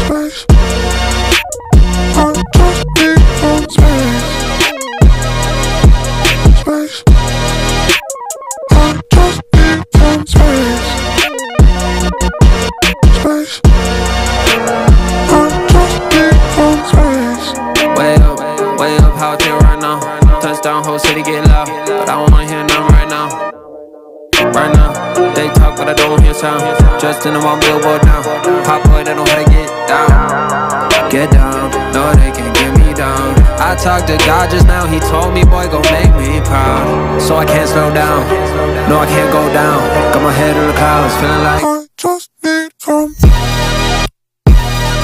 space. I just need some space. Space. I just need some space. Space. I just need some space. Way up, how I feel right now. Touchdown, whole city get loud, but I don't wanna hear nothing right now. Right now, they talk but I don't hear sound. Just in the one billboard now. Pop boy, they know how to get down. Get down, no they can't get me down. I talked to God just now, he told me boy gon' make me proud. So I can't slow down, no I can't go down. Got my head in the clouds, feeling like I just